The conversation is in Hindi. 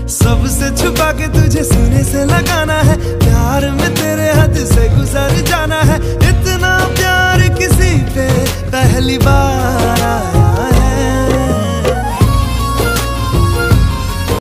सबसे छुपा के तुझे सीने से लगाना है, प्यार